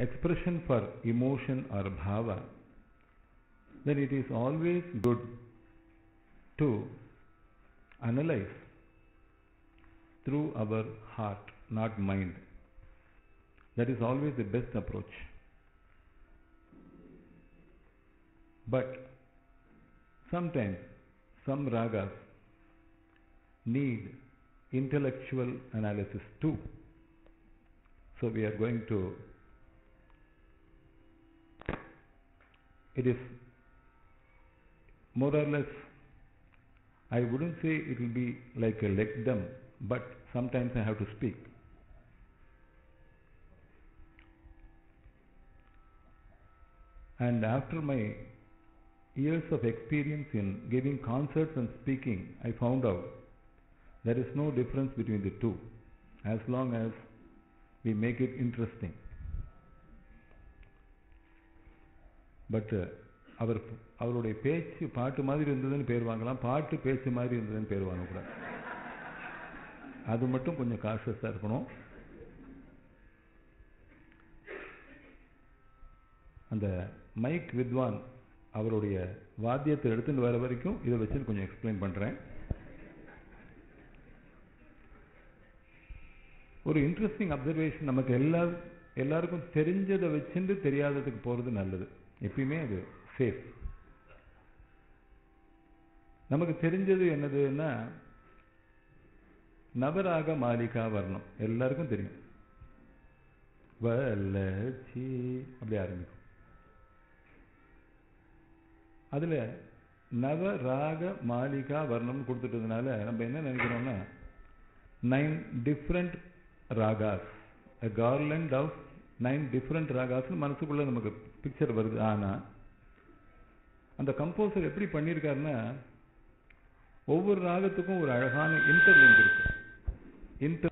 expression for emotion or bhava, then it is always good to analyze through our heart, not mind. That is always the best approach. But sometimes some ragas need intellectual analysis too. So we are going to, it is more or less, I wouldn't say it will be like a lectum, but sometimes I have to speak. And after my years of experience in giving concerts and speaking, I found out there is no difference between the two, as long as we make it interesting. But அவருடைய பேச்சு பாட்டு மாதிரி இருந்ததுன்னு பேர் வாங்கலாம், பாட்டு பேச்சு மாதிரி இருந்ததுன்னு பேர் வாங்கக்கூடாது. அது மட்டும் கொஞ்சம் கான்ஷியஸாக இருக்கணும். அந்த மைக் வித்வான் அவருடைய வாத்தியத்தை எடுத்துட்டு வர வரைக்கும் இதை வச்சு கொஞ்சம் எக்ஸ்பிளைன் பண்ணுறேன். ஒரு இன்ட்ரெஸ்டிங் அப்சர்வேஷன், நமக்கு எல்லாருக்கும் தெரிஞ்சதை வச்சுட்டு தெரியாததுக்கு போகிறது நல்லது. எப்பயுமே அது சேஃப். நமக்கு தெரிஞ்சது என்னதுன்னா நவராக மாலிகா வர்ணம் எல்லாருக்கும் தெரியும். வளர்ச்சி அப்படி ஆரம்பிக்கும். அதில் நவராக மாலிகா வர்ணம் கொடுத்துட்டதுனால நம்ம என்ன நினைக்கிறோம்னா 9 different ragas, a garland of 9 different ragas மனசுக்குள்ள நமக்கு பிக்சர் வருது. ஆனால் அந்த கம்போசர் எப்படி பண்ணியிருக்காருன்னா ஒவ்வொரு ராகத்துக்கும் ஒரு அழகான இன்டர்லிங்க் இருக்கு.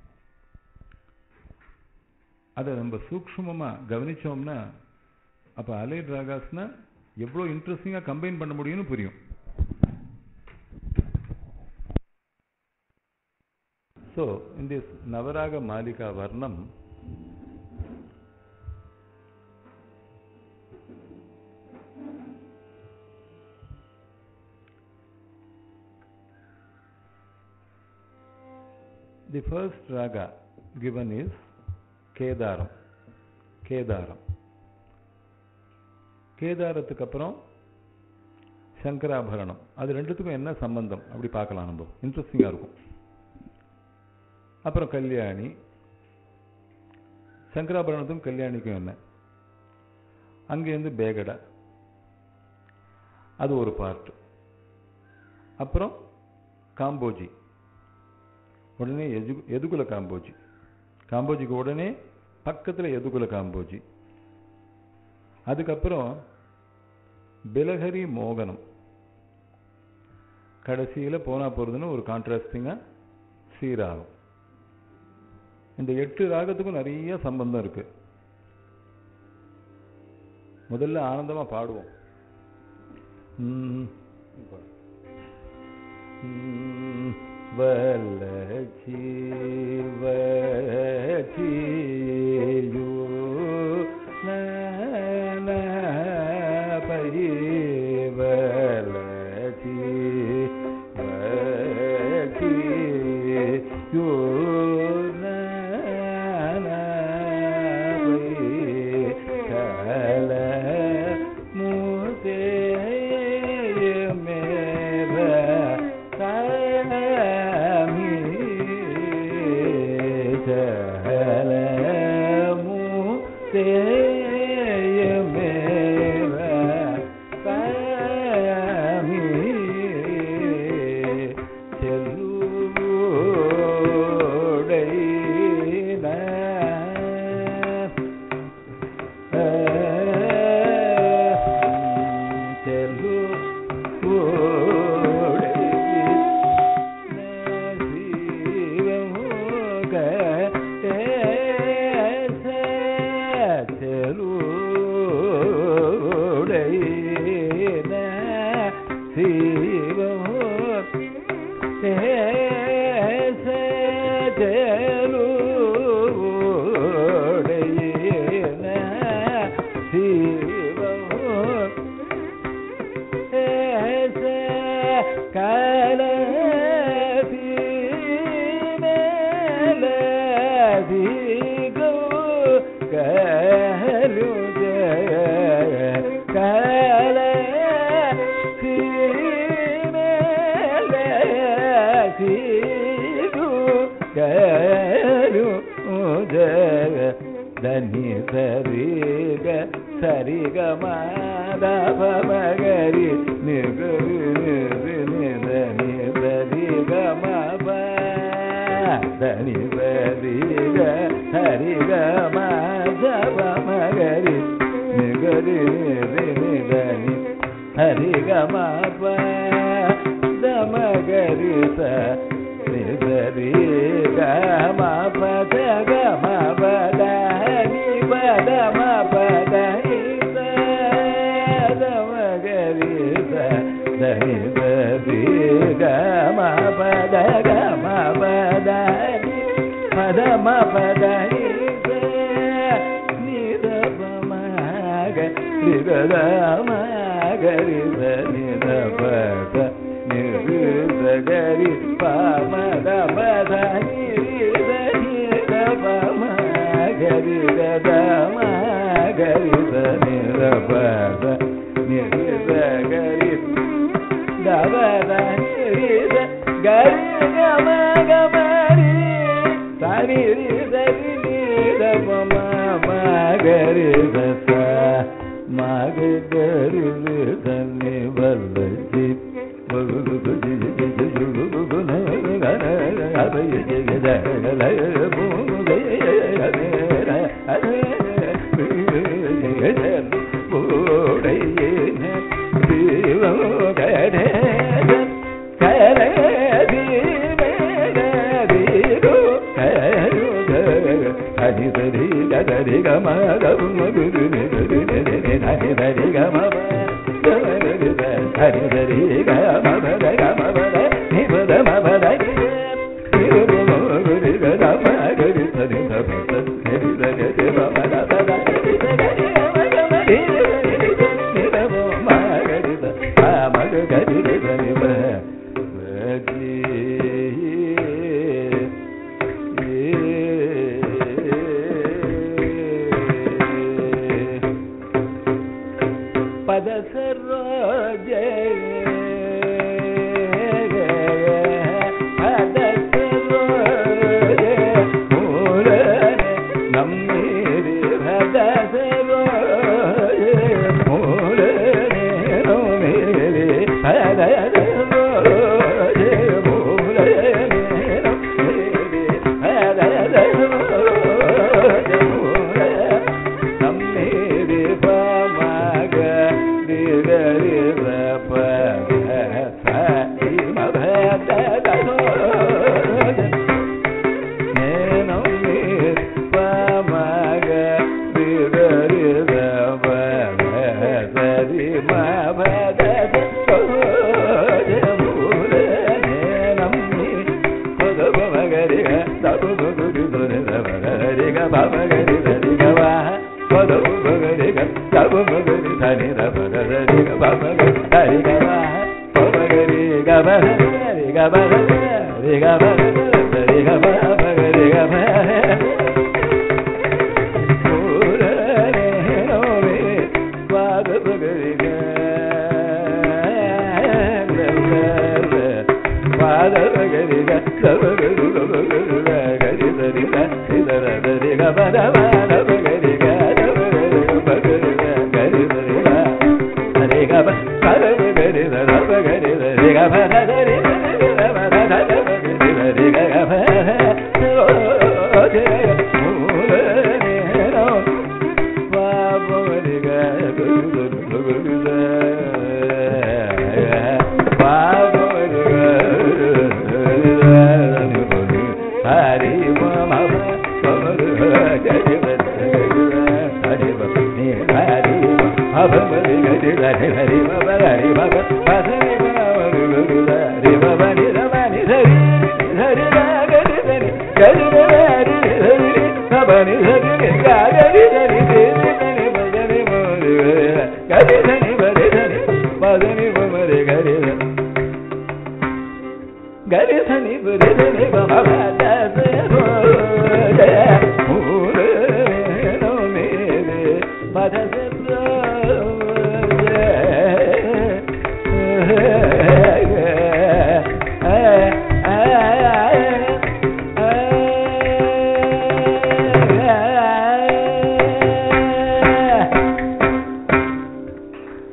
அதை நம்ம சூக்ஷ்மமாக கவனிச்சோம்னா அப்போ அலைட் ராகாஸ்னா எவ்வளோ இன்ட்ரெஸ்டிங்காக கம்பைன் பண்ண முடியும்னு புரியும். So in this Navaraga Malika Varnam, the first raga given is Kedaram. கேதாரத்துக்கு அப்புறம் சங்கராபரணம். அது ரெண்டுத்துக்கும் என்ன சம்பந்தம் அப்படி பார்க்கலாம், நம்ம இன்ட்ரெஸ்டிங்காக இருக்கும். அப்புறம் கல்யாணி, சங்கராபரணத்துக்கும் கல்யாணிக்கும் என்ன, அங்கேருந்து பேகடா, அது ஒரு பார்ட். அப்புறம் காம்போஜி, உடனே எதுகுல காம்போஜி, காம்போஜிக்கு உடனே பக்கத்தில் எதுகுல காம்போஜி. அதுக்கப்புறம் பிலஹரி மோகனம், கடைசியில் போனா போகிறதுன்னு ஒரு கான்ட்ராஸ்டிங்காக சீராகும். இந்த 8 ராகத்துக்கும் நிறைய சம்பந்தம் இருக்கு. முதல்ல ஆனந்தமா பாடுவோம். வலச்சி வச்சியோ வலச்சி வச்சியோ sari ga sari ga ma da pa ma ga ri ni ga ri ni ni da ni sari ga ma pa da ni sari ga sari ga ma da pa ma ga ri ni ga ri ni da ni sari ga ma pa da ma ga ri sa ni sari ga ma pa da ga ma pa da ni pa da ma pa da ni sa da ma ga ri sa da ni sari ga ma pa da ga ma pa da ni pa da ma pa da ni sa ni da pa ma ga ri ga da ma ga ri sa ni da pa da ni ri sa ga ri pa ma da pa da ni ri sa ni da pa ma ga ri ga da ma ga ri sa ni da pa da ni ri sa ga ri da pa da ni ri sa ga ri ga ma ri sa ni ri sa ni da pa ma ga ri sa sa ma ga ri sa ni ba la ji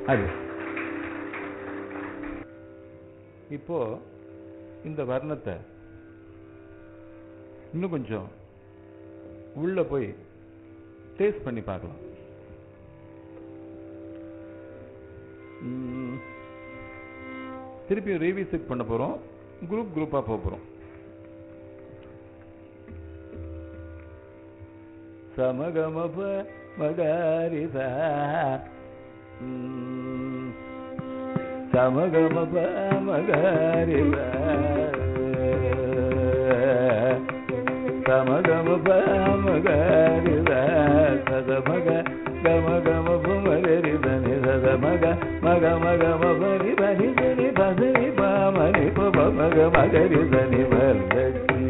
அது. இப்போ இந்த வர்ணத்தை இன்னும் கொஞ்சம் உள்ள போய் taste பண்ணி பார்க்கலாம். திருப்பி ரீவிசிட் பண்ண போறோம். குரூப்பா போறோம். சமகமப மகரிச சமகமப மகரிச சமகமப மகரிச சதமக கமகமப மகரிச நிசதமக மக மக மபரி பனி பனி பசனி பாமனி பப மக மகரிச நிவல்லட்சி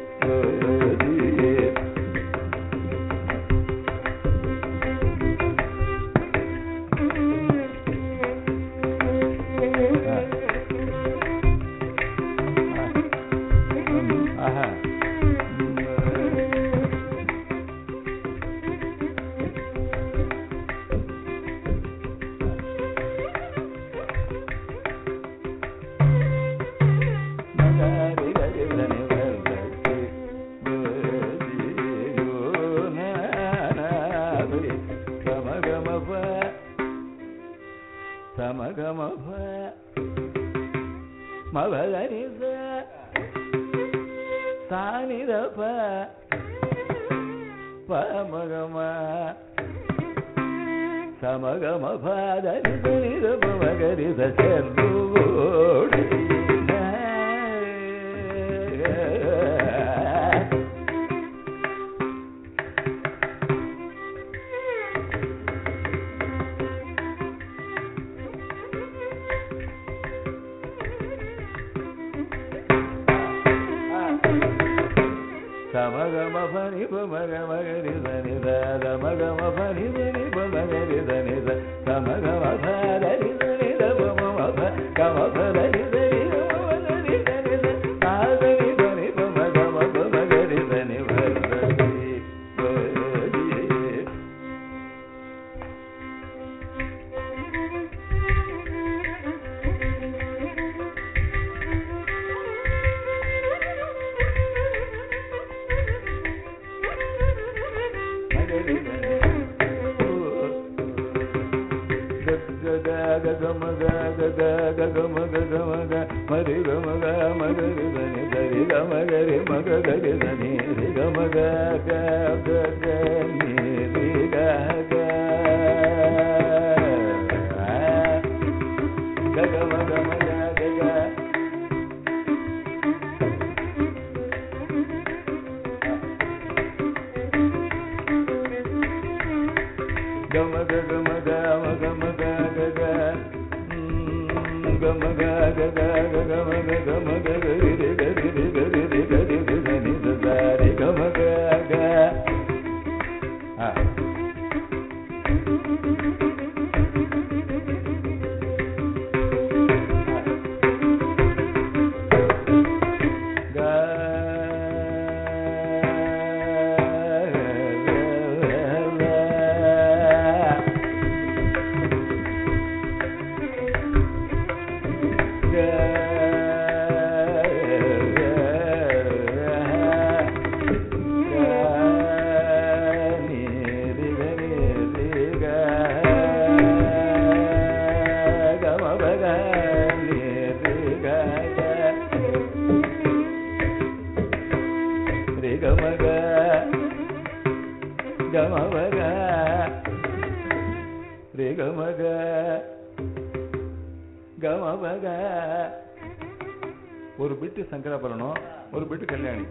ஒரு பிட்டு சங்கராபரணம், ஒரு பிட்டு கல்யாணி.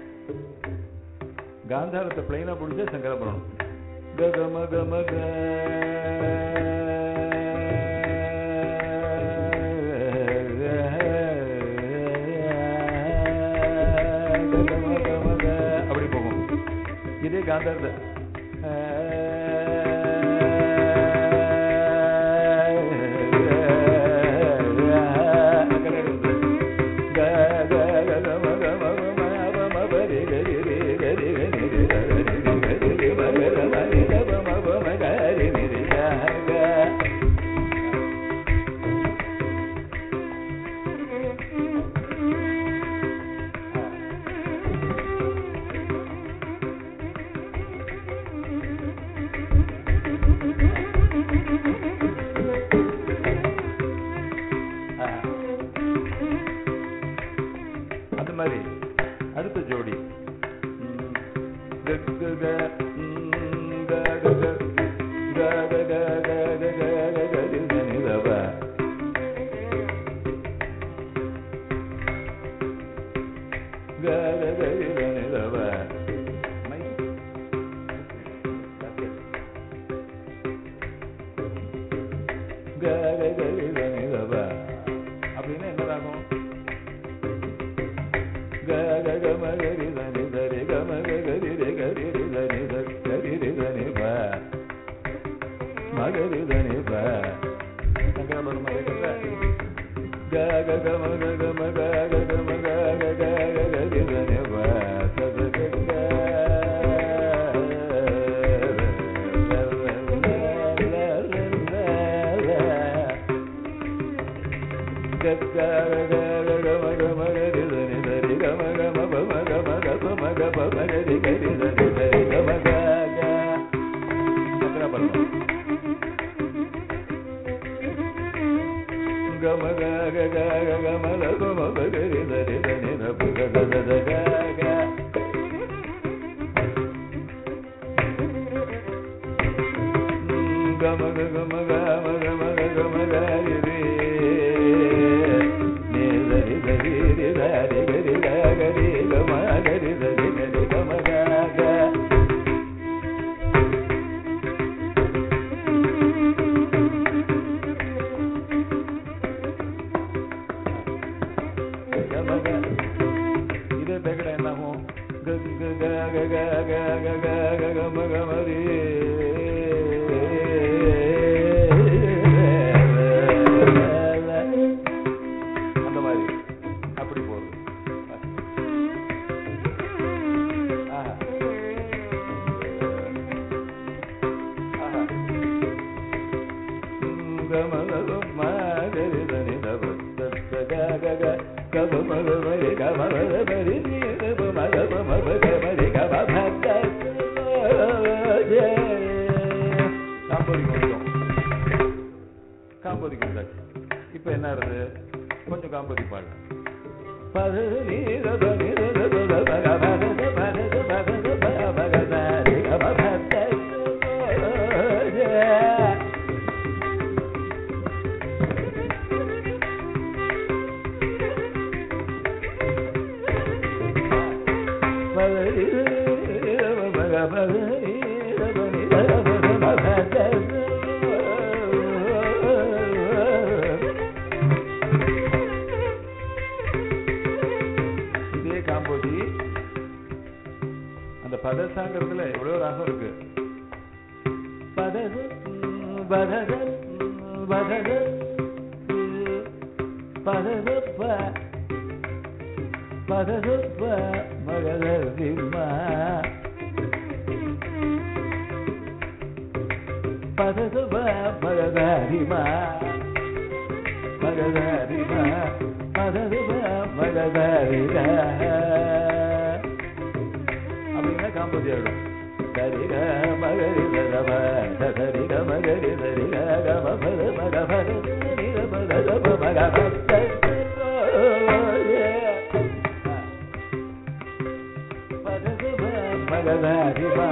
காந்தாரத்தை பிளைனா பிடிச்சா சங்கராபரணம். கம கம க அப்படி போகும். இதே காந்தாரத்தை அப்படின்னா என்னதாகும்? க க க ம கரி தனி தரி க ம க கரி ரே கரி ரி தனி கரி ரி தனி ப மகரி தனி ப சங்கரபுரம் மகரி க க க ம க க ம க க க ம க க க க கரி தனி ப சத க இப்ப என்ன ஆகுது? கொஞ்சம் காம்பதி பாடு. இதே காம்போதி அந்த பதசாங்கிறதுல எவ்வளவு ராகம் இருக்கு. பதது பதது பதது பதது பதது மகதரிமா பதது மகதரிமா மகதரிமா பதது மகதரிதா அப்படின்னா காம்போதி ஆயிடும். சரிக மகரி தரவ சரிக மகரி சரிக கம பத மக பத நிர பத மக பத பதது மகதரிமா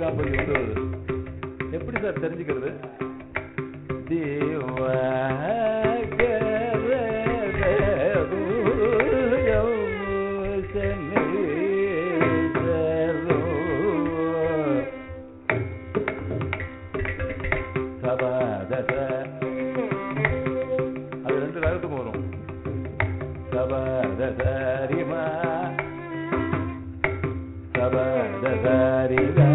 பதி வந்து வருது. எப்படி சார் தெரிஞ்சுக்கிறது? அது 2 ராகத்துக்கும் வரும். சபதரிமா சபதரிகா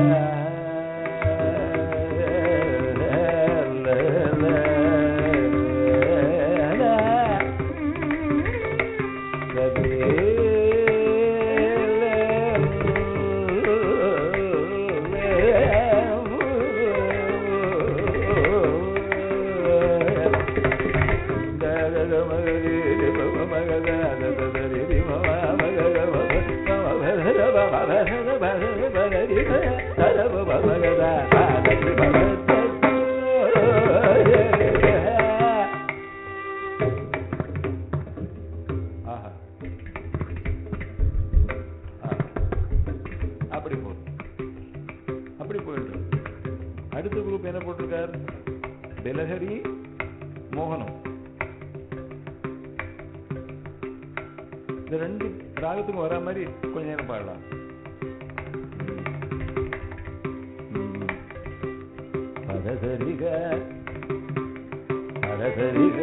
அப்படி போயிட்டு அடுத்த குரூப் என்ன போட்டிருக்கார்? பெலஹரி மோகனம். இந்த 2 ராகத்துக்கும் வரா மாதிரி கொஞ்ச நேரம் பாடலாம். பதசரிக பதசரிக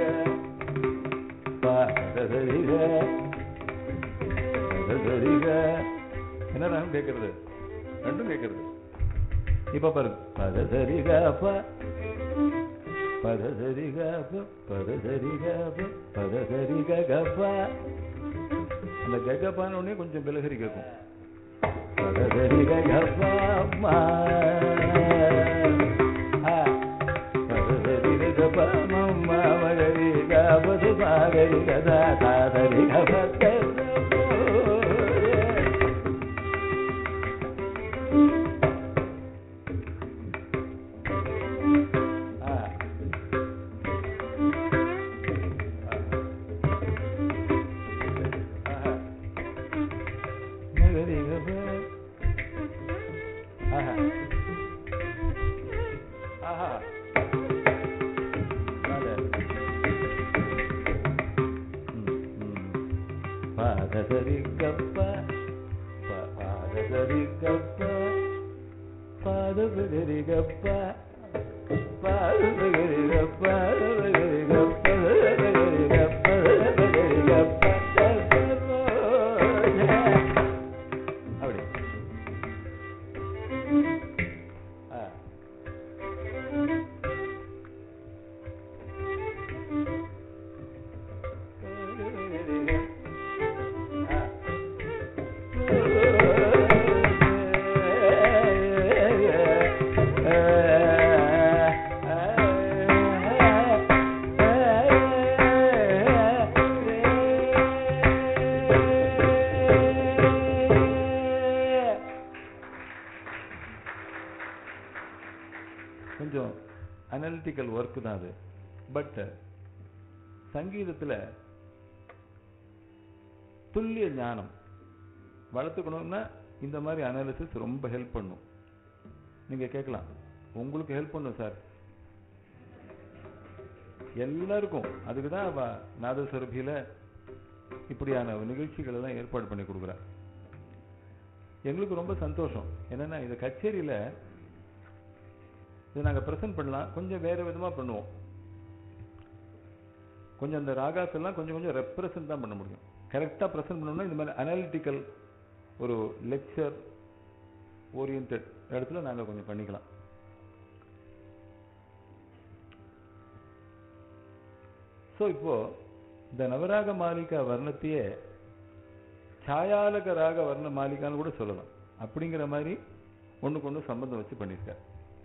பதசரிக பதசரிக. என்ன ராகம் கேட்கறது? 2 கேட்கறது. இப்ப பாருங்க, பதசரிக பதசரிக பதசரிக பதசரிக கப. அந்த ககப்பான உடனே கொஞ்சம் பெலஹரி கேட்கும். பதசரிக கபா பதசரிக கப மம்மா மகரி கபது மகரி கதா தாதரி கபத்த. பாதசரி கப்ப பாதசரி கப்ப பாதசரி கப்ப பாதசரி கப்ப பாதசரி கப்ப பாதசரி கப்ப பாதசரி கப்ப. அப்படி கொஞ்சம் அனலிட்டிக்கல் ஒர்க் தான் அது. பட் சங்கீதத்தில் துல்லிய ஞானம் வளர்த்துக்கணும்னா இந்த மாதிரி அனாலிசிஸ் ரொம்ப ஹெல்ப் பண்ணும். நீங்க கேட்கலாம், உங்களுக்கு ஹெல்ப் பண்ணும் சார். எல்லாருக்கும் அதுக்கு தான் நாதஸ்வரபியில இப்படியான நிகழ்ச்சிகள் எல்லாம் ஏற்பாடு பண்ணி கொடுக்குறேன். எங்களுக்கு ரொம்ப சந்தோஷம். என்னன்னா இந்த கச்சேரியில இதை நாங்கள் ப்ரெசென்ட் பண்ணலாம், கொஞ்சம் வேற விதமாக பண்ணுவோம். கொஞ்சம் அந்த ராகாஸ் எல்லாம் கொஞ்சம் கொஞ்சம் ரெப்ரசன்ட் தான் பண்ண முடியும். கரெக்டாக ப்ரெசென்ட் பண்ணணும்னா இந்த மாதிரி அனாலிட்டிக்கல் ஒரு லெக்சர் ஓரியன்ட் இடத்துல நாங்கள் கொஞ்சம் பண்ணிக்கலாம். ஸோ இப்போ இந்த நவராக மாலிகா வர்ணத்தையே சாயாலக ராக வர்ண மாலிகான்னு கூட சொல்லலாம். அப்படிங்கிற மாதிரி ஒன்றுக்கு ஒன்று சம்பந்தம் வச்சு பண்ணியிருக்கார்.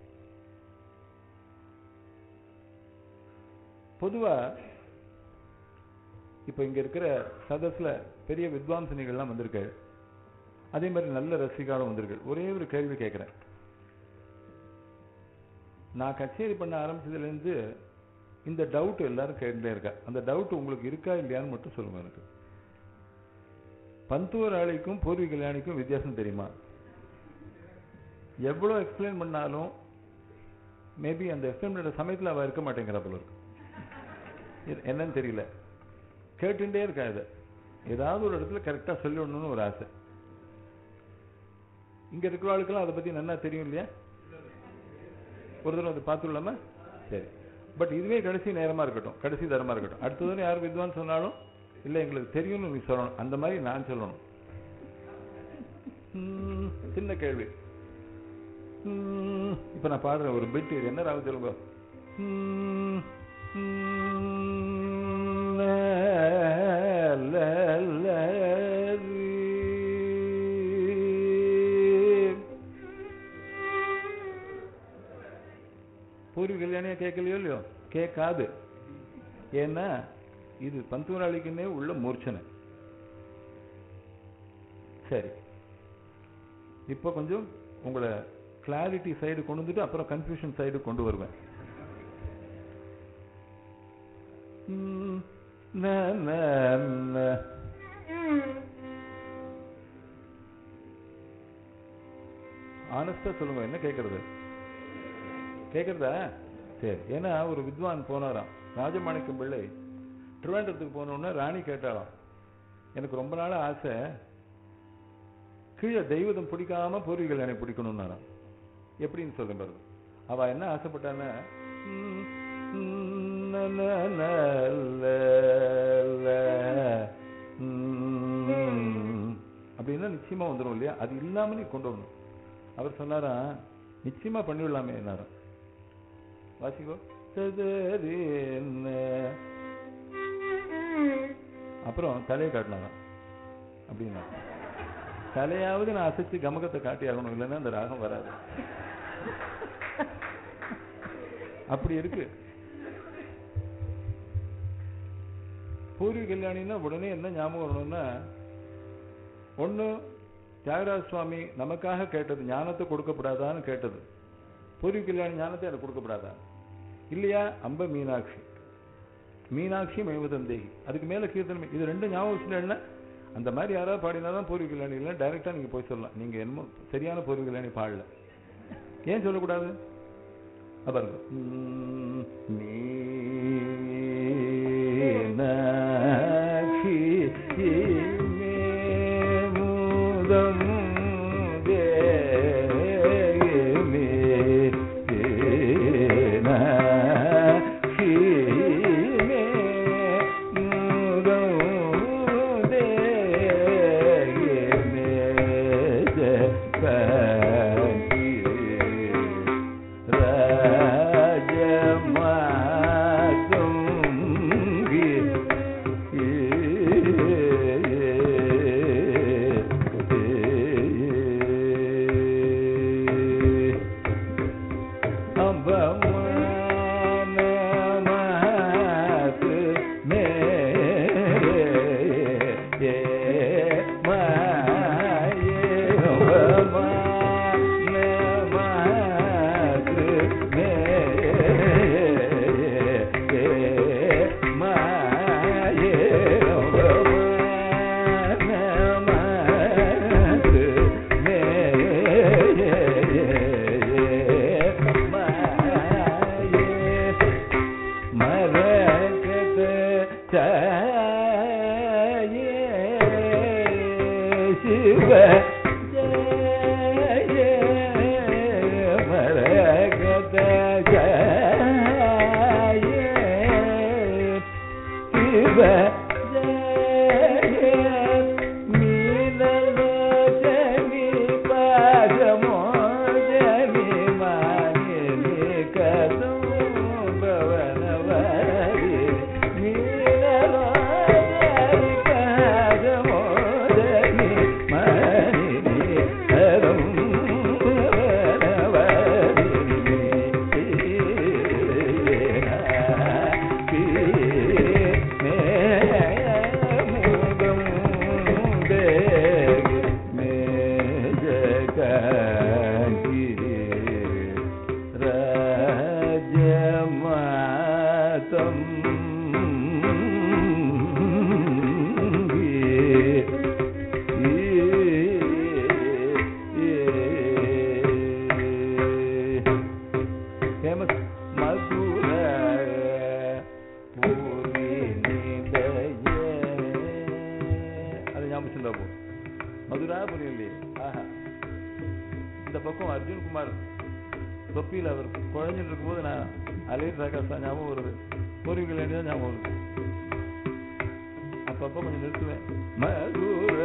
பொதுவா இப்ப இங்க இருக்கிற சதஸ்ல பெரிய வித்வாம்சனிகள்லாம் வந்திருக்கு. அதே மாதிரி நல்ல ரசிகாலும் வந்திருக்கு. ஒரே ஒரு கேள்வி கேட்கிறேன். நான் கச்சேரி பண்ண ஆரம்பிச்சதுல இருந்து இந்த டவுட் எல்லாரும் கேட்டுட்டே இருக்கா. அந்த டவுட் உங்களுக்கு இருக்கா இல்லையான்னு மட்டும் சொல்லுங்க. எனக்கு பந்துவராளிக்கும் பூர்வி கல்யாணிக்கும் வித்தியாசம் தெரியுமா? எவ்வளோ எக்ஸ்பிளைன் பண்ணாலும் மேபி அந்த எக்ஸ்பிளைன் பண்ணுற சமயத்தில் அவள் இருக்க மாட்டேங்கிறா போல இருக்கு. என்னன்னு தெரியல, கேட்டுட்டே இருக்கா. இதை ஏதாவது ஒரு இடத்துல கரெக்டாக சொல்லிடணும்னு ஒரு ஆசை. இங்கே இருக்கிறவளுக்கெல்லாம் அதை பற்றி நல்லா தெரியும் இல்லையா? ஒரு தடவை அதை பார்த்துடலாமா? சரி. பட் இதுவே கடைசி நேரமாக இருக்கட்டும், கடைசி தரமாக இருக்கட்டும். அடுத்தது யார் வித்வான் சொன்னாலும் இல்லை எங்களுக்கு தெரியும்னு நீ சொல்லணும், அந்த மாதிரி நான் சொல்லணும். சின்ன கேள்வி. இப்ப நான் பாடுறேன் ஒரு பிட், இது என்ன ராகம் சொல்லுங்க. பூர்வ கல்யாணியா கேட்கலையோ இல்லையோ? கேட்காது. ஏன்னா இது பந்துவராளிக்குன்னே உள்ள மூர்ச்சனை. சரி, இப்போ கொஞ்சம் உங்களை கிளாரிட்டி சைடு கொண்டு வந்துட்டு அப்புறம் கன்ஃபியூஷன் சைடு கொண்டு வருவேன். ஆனஸ்டா சொல்லுங்க, என்ன கேட்கறது? கேட்கறதா? சரி. ஏன்னா ஒரு வித்வான் போனாராம், ராஜமாணிக்கம் பிள்ளை திருவேண்டத்துக்கு போனோன்னா ராணி கேட்டாலாம், எனக்கு ரொம்ப நாள ஆசை கீழே தெய்வதம் பிடிக்காம பூர்வீக கல்யாணி பிடிக்கணும்னாராம். எப்படின்னு சொல்ல பாருங்க. அவ என்ன ஆசைப்பட்டான்னா, அப்படின்னா நிச்சயமா வந்துடும் இல்லையா? அது இல்லாம நீ கொண்டு வரணும். அவர் சொன்னாரா, நிச்சயமா பண்ணிவிடலாமே என்னாரும். வாசிக்கோ. அப்புறம் தலையை காட்டினாராம். அப்படின்னா தலையாவது நான் அசைச்சு கமகத்தை காட்டி ஆகணும், இல்லைன்னா அந்த ராகம் வராது. அப்படி இருக்கு. பூர்வீக கல்யாணின்னா உடனே என்ன ஞாபகம் வரணும்னா, ஒண்ணு தியாகராஜ சுவாமி நமக்காக கேட்டது ஞானத்தை கொடுக்கப்படாதான்னு கேட்டது. பூர்வீக கல்யாணி ஞானத்தை எனக்கு கொடுக்கப்படாதா இல்லையா? அம்ப மீனாட்சி, மீனாட்சி மைவதந்தேகி, அதுக்கு மேல கீர்த்தனை. இது ரெண்டு ஞாபகம் வச்சுட்டேன்னா அந்த மாதிரி யாராவது பாடினாதான் பூர்வீக கல்யாணி. இல்லை டைரக்டா நீங்க போய் சொல்லலாம், நீங்க என்னமோ சரியான பூர்வீக கல்யாணி பாடல. ஏன் சொல்லக்கூடாது? பாருங்க, இந்த பக்கம் அர்ஜுன் குமார் தொப்பியில் அவர் குழஞ்சிட்டு இருக்கும்போது நான் அலைர் ராகாசா ஞாபகம் வருது, பூர்வீக தான் ஞாபகம் வருது. அப்பப்போ கொஞ்சம் நிறுத்துவேன். மதுர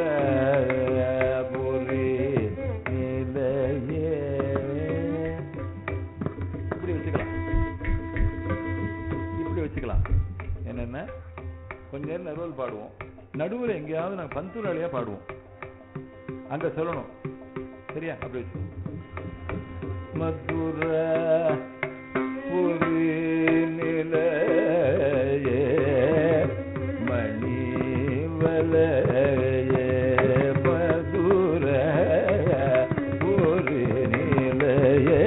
பூரி நிலையே இப்படி வச்சுக்கலாம், இப்படி வச்சுக்கலாம். என்னென்ன கொஞ்ச நேரம் நடுவில் பாடுவோம், நடுவில் எங்கேயாவது நாங்கள் பந்துராளியாக பாடுவோம், அங்கே சொல்லணும். சரியா? அப்படி வச்சு மதுர புரி நிலையே மணிவலையே மதுர புரி நிலையே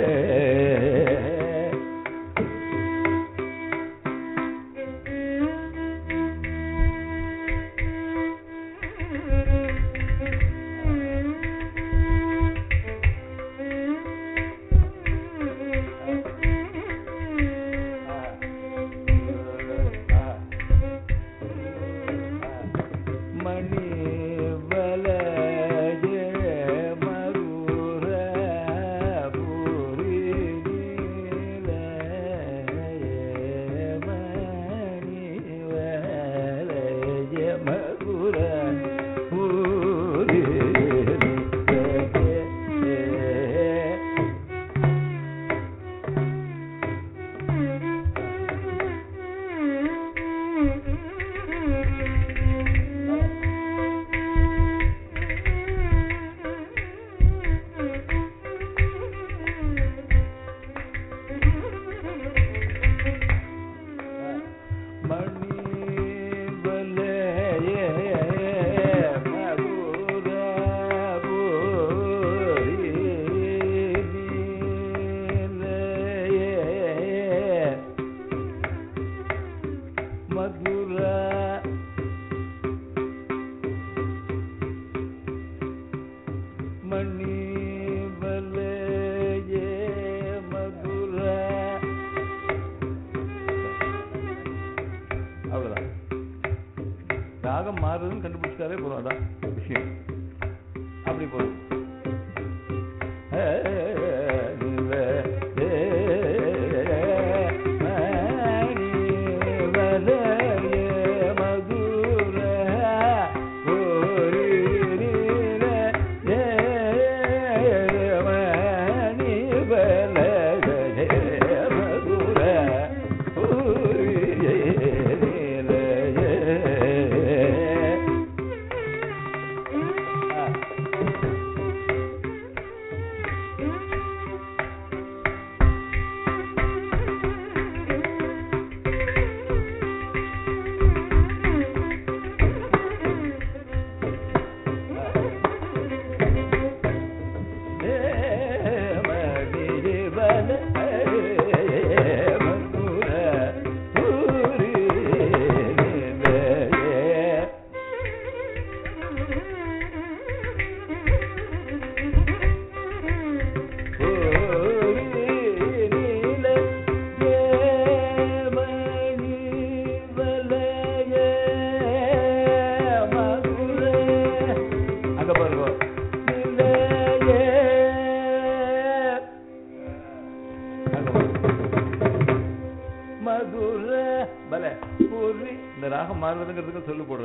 ராகம் மாறுதுன்னு கண்டுபிடிச்சாலே போதும், அதான் விஷயம். அப்படி போதும். இந்த ராகம் மாறுவதுங்கிறதுக்கு சொல்லு போடுற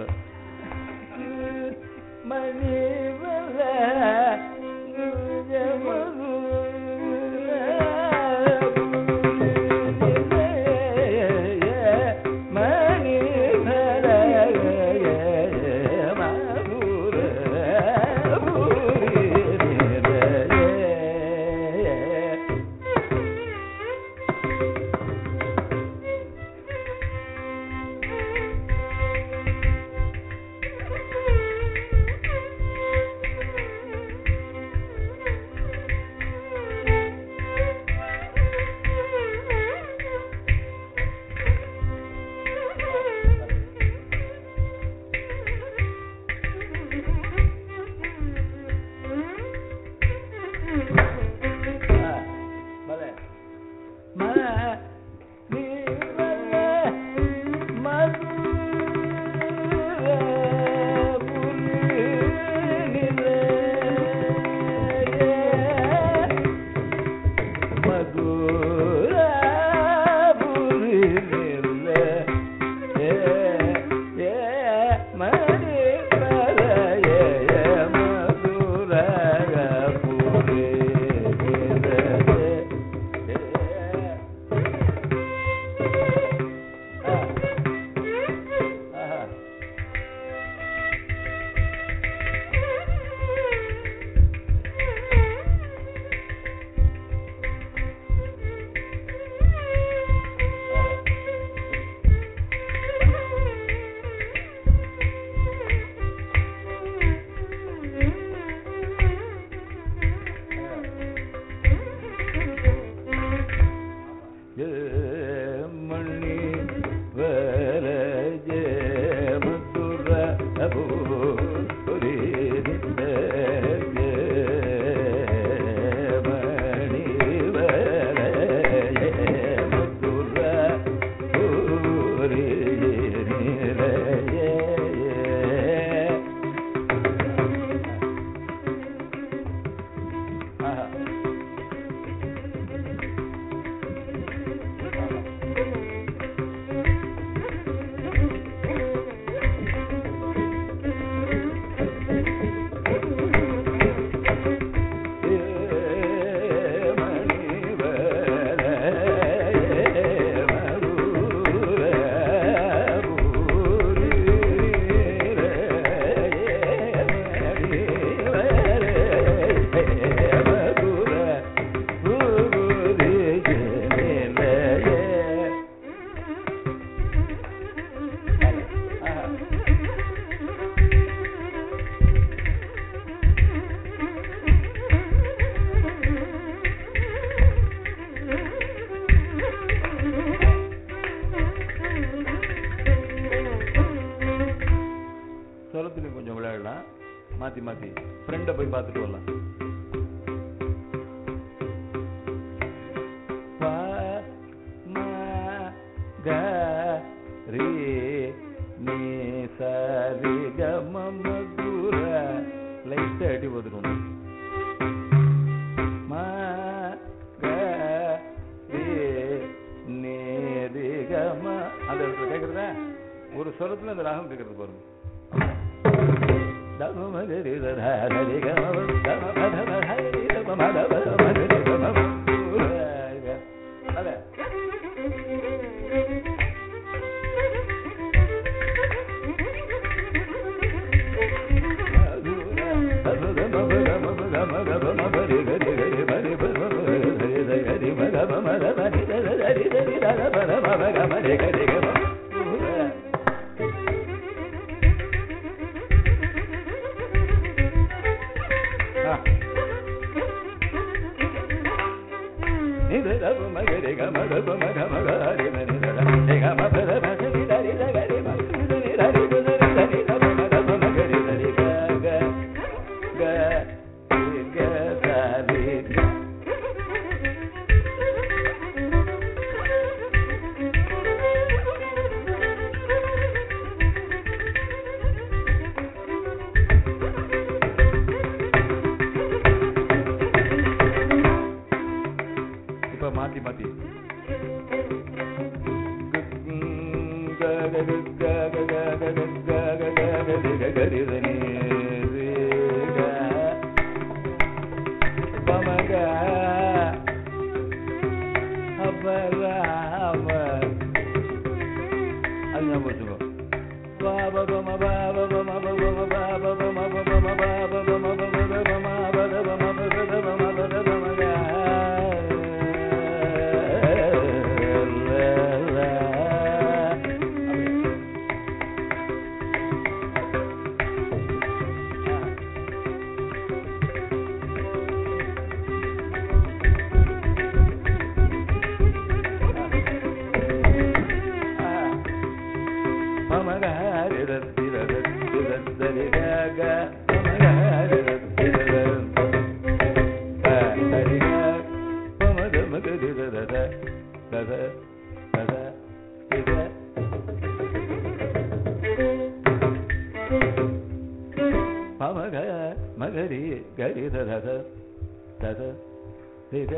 கொஞ்சம் விளையாடலாம், மாத்தி மாத்தி ஃப்ரெண்டை போய் பார்த்துட்டு வரலாம். லைட்டா அடி போதுக்கணும். அந்த இடத்துல கேட்கறதா ஒரு ஸ்வரத்துல அந்த ராகம் கேட்கறது பாருங்க. மாத்தி மாத்தி மகரி கரி தத தத திக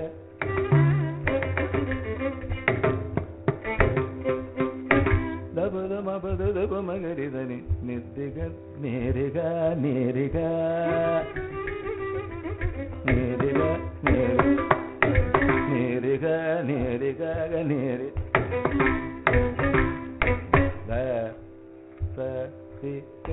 தபத மபத தப மகரி தனி நித்திக நேரிக நேரிக நேரிக நேரிக நேரிக நேரி த ச திக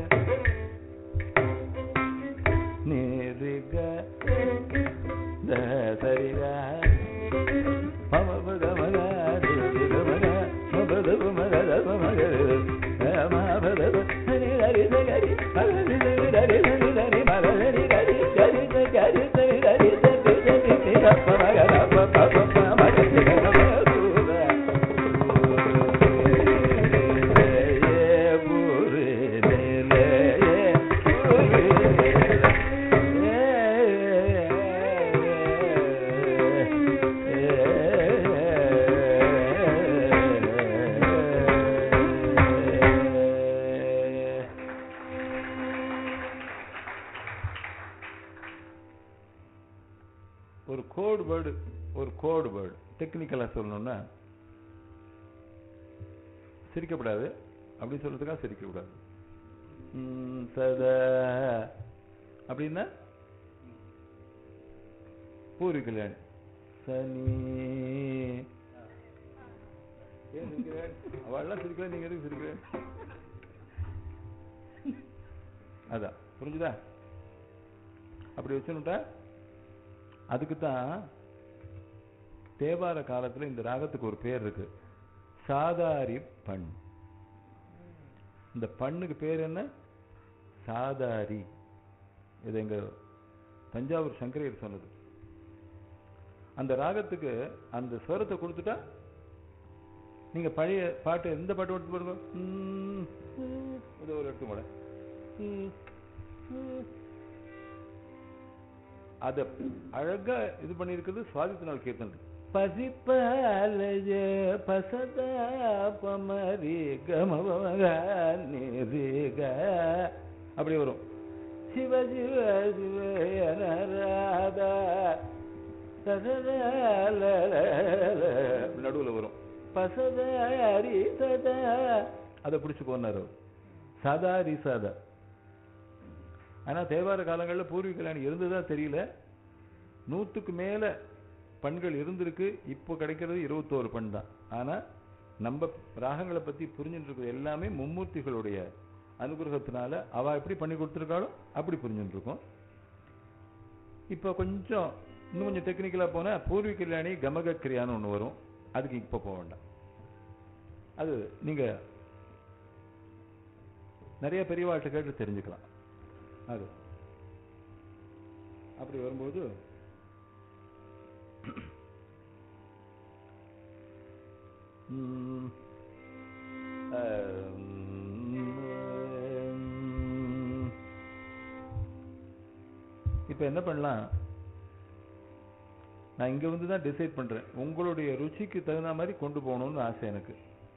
நேரிக த சரிக மம பத மக திக மக மபத மக தப மக மபத ஹரி ஹரி ஹரி ஹரி ஹரி ஹரி ஹரி மகரி ஹரி ஹரி ஹரி ஹரி ஹரி ஹரி தப மக தப பப மக திக மக ஒரு கோட் வேர்டு டெக்னிக்கலா சொல்லணும்னா சிரிக்கப்படாது அப்படின்னு சொல்றதுக்காக சிரிக்கக்கூடாது. சதா அப்படின்னா பூரி கல்யாணி சனி ஏன் சிரிக்கிறேன்? அவள்லாம் சிரிக்கிறேன், நீங்க எதுக்கு சிரிக்கிறேன்? அதான் புரிஞ்சுதா? அப்படி வச்சுட்டா அதுக்குத்தான் தேவார காலத்துல இந்த ராகத்துக்கு ஒரு பேர் இருக்கு, சாதாரி பண். இந்த பண்ணுக்கு பேர் என்ன? சாதாரி. இது எங்க தஞ்சாவூர் சங்கரையர் சொன்னது. அந்த ராகத்துக்கு அந்த ஸ்வரத்தை கொடுத்துட்டா நீங்க பழைய பாட்டு எந்த பாட்டு எடுத்து பாருங்க, இது ஒரு எடுத்து கூட அத அழகா இது பண்ணிருக்கிறது சுவாதித்த கீர்த்தன். பசிப்பாலஜ பசதா பமரி கமவக நிரிக அப்படி வரும். சிவ சிவ சிவ நடுவுல வரும் பசதாரி சதா. அதை பிடிச்சு போனாரு சாதாரி சாதா. ஆனா தேவார காலங்களில் பூர்வீக கல்யாணி இருந்ததா தெரியல. 100க்கு மேல பண்கள் இருந்திருக்கு. இப்போ கிடைக்கிறது 21 பண் தான். ஆனா நம்ம ராகங்களை பத்தி புரிஞ்சுட்டு இருக்கிறது எல்லாமே மும்மூர்த்திகளுடைய அனுகிரகத்தினால அவ எப்படி பண்ணி கொடுத்துருக்காளோ அப்படி புரிஞ்சுட்டு இருக்கோம். இப்போ இன்னும் கொஞ்சம் டெக்னிக்கலா போனா பூர்வீக கல்யாணி கமக கிரியான்னு ஒண்ணு வரும். அதுக்கு இப்ப போக வேண்டாம். அது நீங்க நிறைய பெரியவாழ்கிட்ட கேட்டு தெரிஞ்சுக்கலாம். அது அப்படி வரும்போது இப்ப என்ன பண்ணலாம், நான் இங்க வந்து தான் டிசைட் பண்றேன். உங்களுடைய ருச்சிக்கு தகுந்த மாதிரி கொண்டு போகணும்னு ஆசை எனக்கு.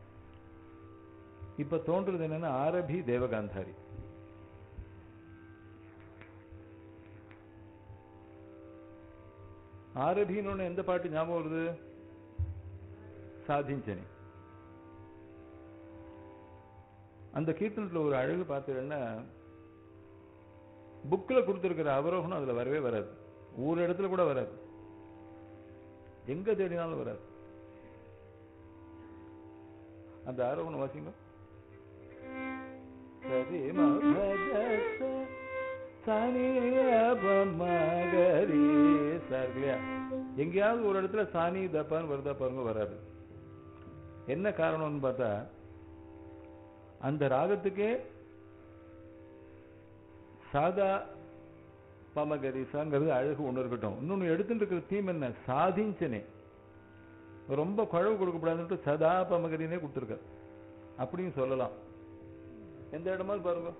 இப்ப தோன்றது என்னன்னா ஆரபி தேவகாந்தாரி. ஆரபின்னு எந்த பாட்டு ஞாபகம் வருது? சாதிஞ்சனி. அந்த கீர்த்தனத்துல ஒரு அழகு பார்த்தீங்கன்னா புக்ல கொடுத்திருக்கிற அவரோகணம் அதுல வரவே வராது. ஒரு இடத்துல கூட வராது. எங்க தேடினாலும் வராது. அந்த ஆரோகணம் வாசிங்க. சரி மகரி சார் இல்லையா? எங்கேயாவது ஒரு இடத்துல சாணி தப்பான்னு வருதா பாருங்க, வராது. என்ன காரணம்னு பார்த்தா அந்த ராகத்துக்கே சாதா பமகரிசாங்கிறது அழகு ஒண்ணு இருக்கட்டும். இன்னொன்னு எடுத்துட்டு இருக்கிற தீம் என்ன? சாதிஞ்சனே. ரொம்ப குழவு கொடுக்கப்படாதுன்ட்டு சதா பமகரினே கொடுத்துருக்க. அப்படியும் சொல்லலாம். எந்த இடமாவது பாருங்க.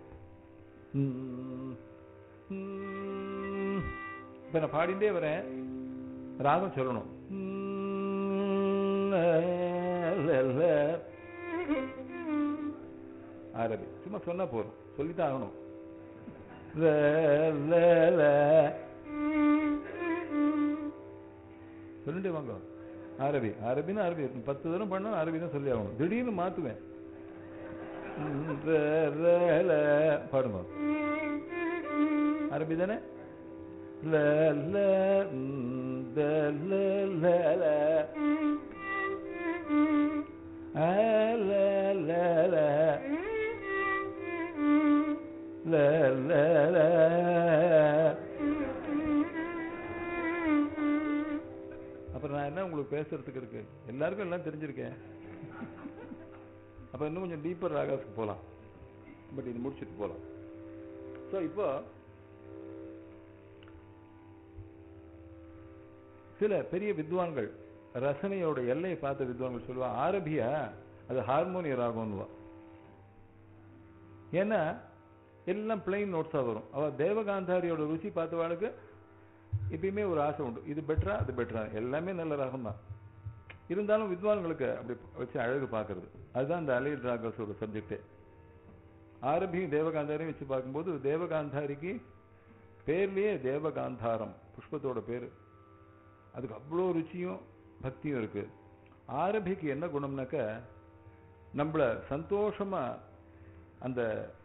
இப்ப நான் பாடிண்டே வரேன், ராகம் சொல்லணும். ஆரபி சும்மா சொன்னா போறோம், சொல்லித்தான் ஆகணும். சொல்லிட்டு வாங்க. அரபி அரபின்னு அரபி 10 தரம் பண்ணா அரபி தான் சொல்லி ஆகணும். திடீர்னு மாத்துவேன். பாடுங்க. அரபி தானே? அப்புறம் நான் என்ன உங்களுக்கு பேசுறதுக்கு இருக்கு? எல்லாருக்கும் எல்லாம் தெரிஞ்சிருக்கேன். அப்ப இன்னும் கொஞ்சம் டீப்பர் ராகாஸ்க்கு போலாம். பட் இது முடிச்சுட்டு போலாம். சோ இப்போ சில பெரிய வித்வான்கள் ரசனையோட எல்லையை பார்த்த வித்வான்கள் சொல்லுவா, ஆரபியா அது ஹார்மோனிய ராகம்னுவா. ஏன்னா எல்லாம் பிளைன் நோட்ஸா வரும். அவ தேவகாந்தாரியோட ருசி பார்த்தவாளுக்கு எப்பயுமே ஒரு ஆசை உண்டு, இது பெட்டரா அது பெட்டரா. எல்லாமே நல்ல ராகம் தான் இருந்தாலும் வித்வான்களுக்கு அப்படி வச்சு அழகு பார்க்கறது. அதுதான் இந்த அலைட் ராகஸோட சப்ஜெக்டே. ஆரபியும் தேவகாந்தாரியும் வச்சு பார்க்கும்போது தேவகாந்தாரிக்கு பேர்லயே தேவகாந்தாரம் புஷ்பத்தோட பேரு. அதுக்கு அவ்வளோ ருச்சியும் பக்தியும் இருக்கு. ஆரபிக்கு என்ன குணம்னாக்க நம்மள சந்தோஷமா அந்த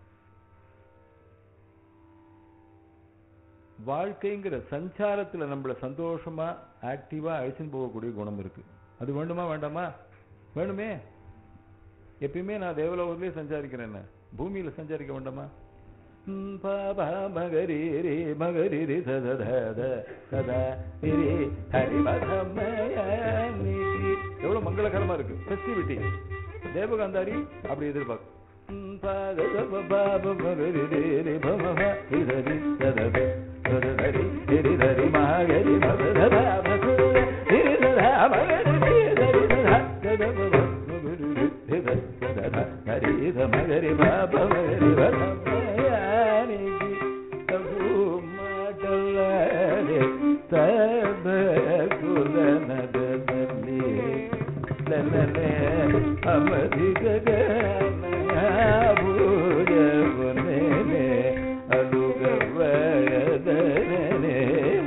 வாழ்க்கைங்கிற சஞ்சாரத்துல நம்மள சந்தோஷமா ஆக்டிவா அழிச்சுன்னு போகக்கூடிய குணம் இருக்கு. அது வேண்டுமா வேண்டாமா? வேணுமே. எப்பயுமே நான் தேவலோகத்திலே சஞ்சாரிக்கிறேன், பூமியில சஞ்சாரிக்க வேண்டாமா? பாபா மகரி ரே மகரி ரே சதத சதா ரே ஹரி மதமயனி. எவ்வளவு மங்களகரமா இருக்கு ஃபெஸ்டிவிட்டி. தேவகாந்தாரி அப்படி எதிர்பார்க்கும். பாபா மகரி ரே ரே பம ஹரி சதத சதரி ஹரி ஹரி மகரி மதத மகுர ஹரி சதா மகரி ஹரி சதா சதப மகுரு ஹரி சதா ஹரி மகரி பாபா மகரி பதமயனி தபு மடலரே தப குலனதனி லலலே அமதி ககனபுரவனே அலுகவயதனே.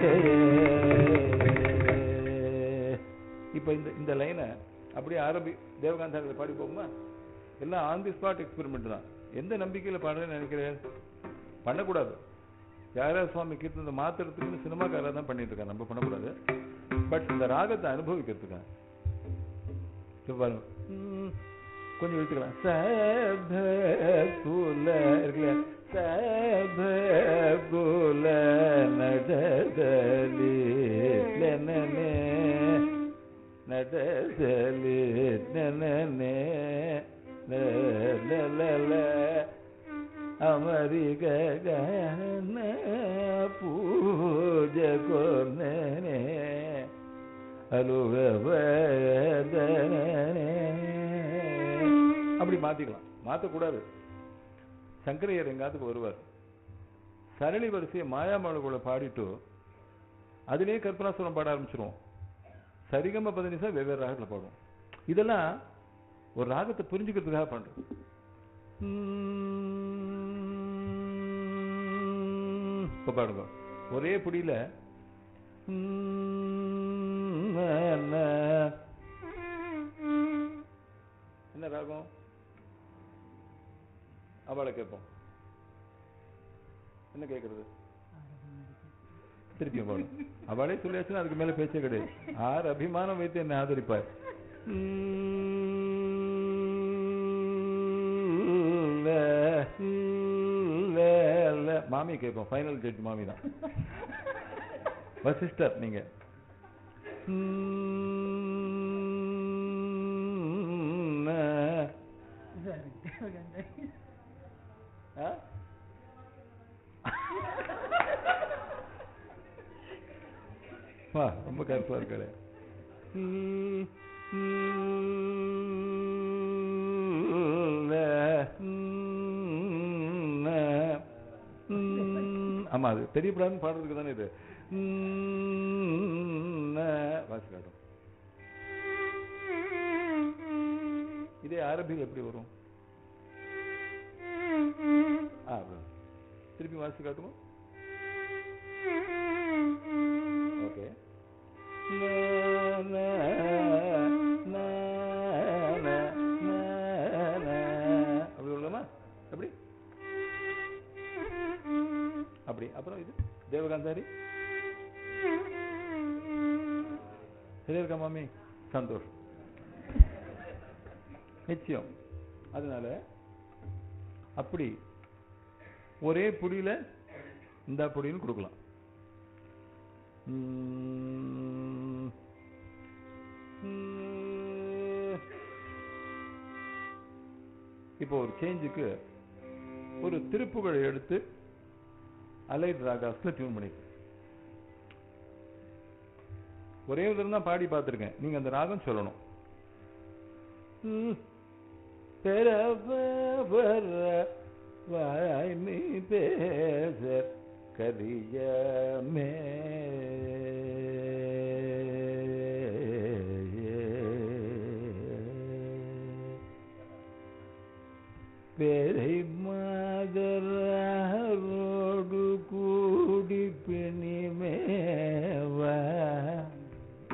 இப்ப இந்த லைனை அப்படியே ஆரம்பி தேவகாந்தாரில் பாடி போகுமா? எல்லாம் ஆன் தி ஸ்பாட் எக்ஸ்பெரிமெண்ட் தான். எந்த நம்பிக்கையில பாடுறேன்னு நினைக்கிறேன்? பண்ணக்கூடாது. தியாகராஜ சுவாமி கீர்த்தனை மாத்துறதுக்குன்னு சினிமாக்காரா தான் பண்ணிட்டு இருக்காங்க, நம்ம பண்ணக்கூடாது. பட் இந்த ராகத்தை அனுபவிக்கிறதுக்காக பாருங்க, கொஞ்சம் இழுத்துக்கலாம். சப குல இருக்குல்ல, சப குல நடதலி நனே நடதலி நனே லல அமரி ககன பூஜ கொர்னே அலுகவதனே. அப்படி மாத்திக்கலாம். மாத்தக்கூடாது. சங்கரையர் எங்காத்துக்கு வருவார், சரளி வரிசையை மாயாமலகுள்ள பாடிட்டு அதிலே கற்பனாசுரம் பாட ஆரம்பிச்சிருவோம். சரிகம பதனிசா வெவ்வேறு ராகத்துல பாடுவோம். இதெல்லாம் ஒரு ராகத்தை புரிஞ்சுக்கிறதுக்காக பண்றோம். இப்ப பாடுங்க, ஒரே புடியில என்ன ராகம்? அவளை கேட்போம். என்ன கேட்கறது? திருப்பியும் பாடும். அவளே சொல்லியாச்சுன்னா அதுக்கு மேல பேச்சே கிடையாது. ஆறு அபிமானம் வைத்து என்னை ஆதரிப்பார். மாமி கேட்போம். ஃபைனல் ஜட்ஜ் மாமி தான். வசிஷ்டர் நீங்க. ரொம்ப கருப்பா இருக்காரு. ஆமா, அது தெரியப்படாதுன்னு பாடுறதுக்கு தானே இது. வாசி காட்டும். இதே அரபியில் எப்படி வரும்? திருப்பி வாசி காட்டுவோம். ஓகே. அப்படி உள்ளமா? எப்படி? அப்படி. அப்புறம் இது தேவகாந்தாரி சரியா இருக்கா மாமி? சந்தோஷம். நிச்சயம். அதனால அப்படி ஒரே புடியில இந்த புடின்னு கொடுக்கலாம். இப்போ ஒரு சேஞ்சுக்கு ஒரு திருப்புகளை எடுத்து அலைட் ராகாஸ்ல டியூன் பண்ணிக்க. ஒரே ஒரு தடவை தான் பாடி பார்த்திருக்கேன். நீங்க அந்த ராகம் சொல்லணும். வாய்மை பேச கரியமே பேரை மாதரோடு கூடி பிணிமேவா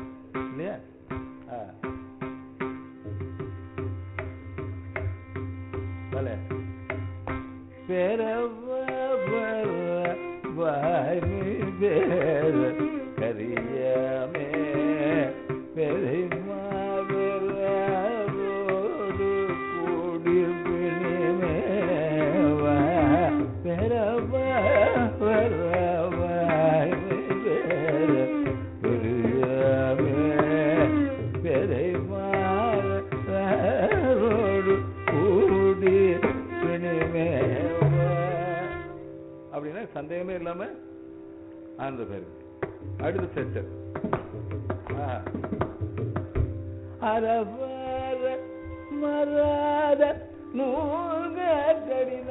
அடுத்த செட்டு. அரவர மராத நூல்கடின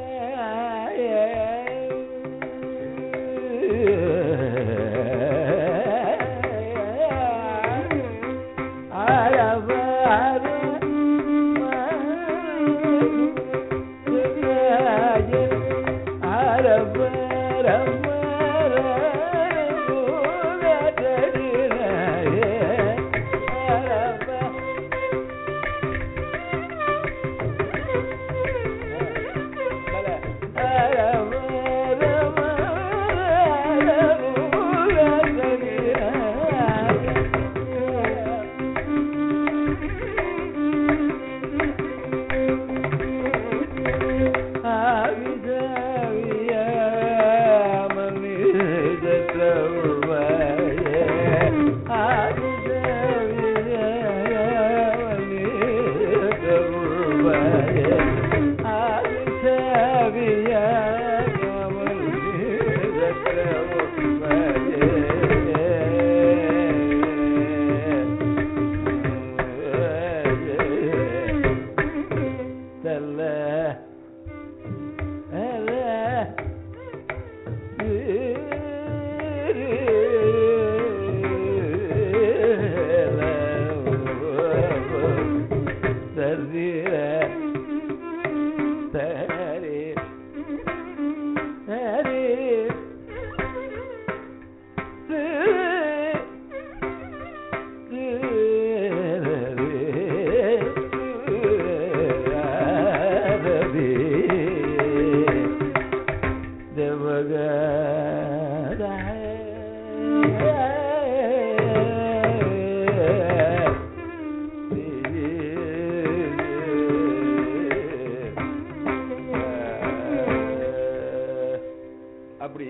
அப்படி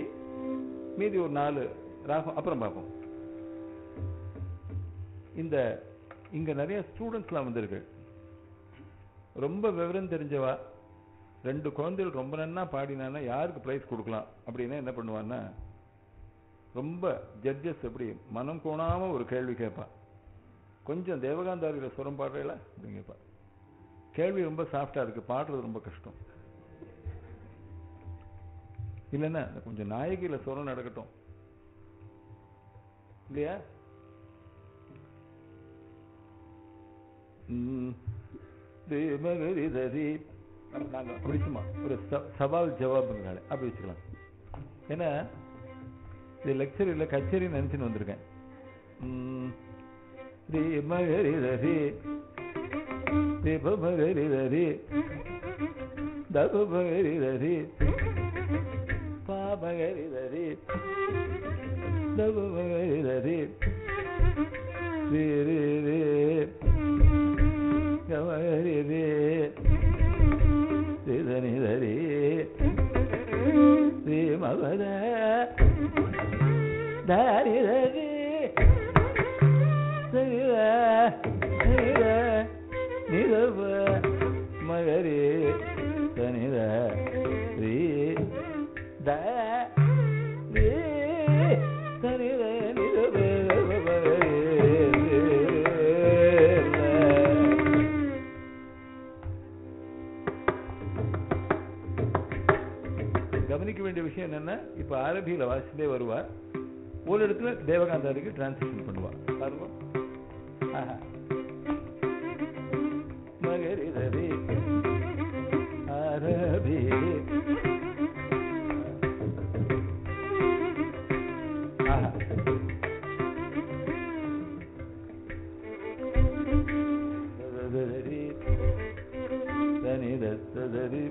மீதி ஒரு 4 ராகம் அப்புறம் பார்ப்போம். இங்க நிறைய ஸ்டூடெண்ட்ஸ்லாம் வந்திருக்கு. ரொம்ப விவரம் தெரிஞ்சவா 2 குழந்தைகள் ரொம்ப நன்னா பாடினான்னா யாருக்கு பிரைஸ் கொடுக்கலாம் அப்படின்னா என்ன பண்ணுவான்னா, ரொம்ப ஜட்ஜஸ் எப்படி மனம் கோணாம ஒரு கேள்வி கேட்பா. கொஞ்சம் தேவகாந்தாரியில சுரம் பாடுறீங்களா அப்படின்னு கேட்பா. கேள்வி ரொம்ப சாஃப்டா இருக்கு, பாடுறது ரொம்ப கஷ்டம். இல்லைன்னா கொஞ்சம் நாயகியில சுரம் நடக்கட்டும் இல்லையா? நாங்க பிடிச்சுமா ஒரு சவால் ஜவாபுங்கிறால அப்படி வச்சுக்கலாம். ஏன்னா இது லெக்சர் இல்ல கச்சேரி நினைச்சுன்னு வந்திருக்கேன். மகரிதரி மகரிதரி தப மகரிதரி பாமகரிதரி தப மகரிதரி கமகரிதே சிதனிதரி ஸ்ரீமபத தாரிதரி சரித சரித நிதப மகரி சனித ஸ்ரீ த சரித நிதப கவனிக்க வேண்டிய விஷயம் என்னன்னா, இப்ப ஆரபியில வாசிட்டே வருவா, ஒரு இடத்துல தேவகாந்தாரிக்கு டிரான்ஸ்லேஷன் பண்ணுவா. பாருங்க. மகரிதரி ஆரபி தனிதரி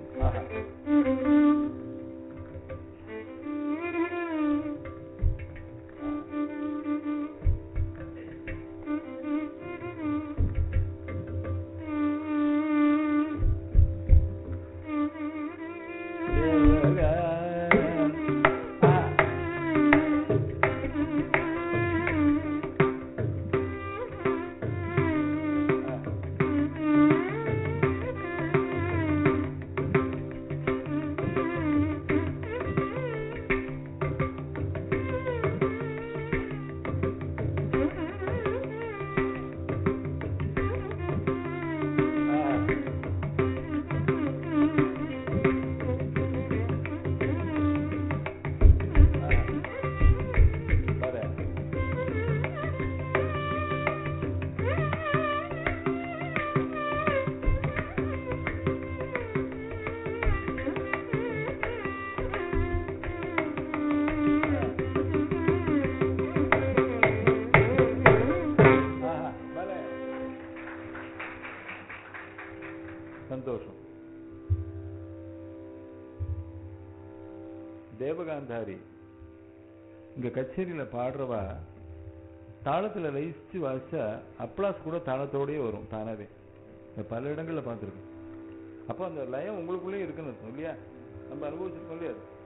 காந்தாரி. இங்க கச்சேரியில பாடுறவா தாளத்துல லயிச்சு வாசிச்சா அப்ளாஸ் கூட தாளத்தோடயே வரும் தானாவே. பல இடங்கள்ல பார்த்துருக்கேன். அப்போ அந்த லயம் உங்களுக்குள்ளேயே இருக்குன்னு அர்த்தம் இல்லையா? நம்ம அனுபவிச்சிருக்கோம் இல்லையா?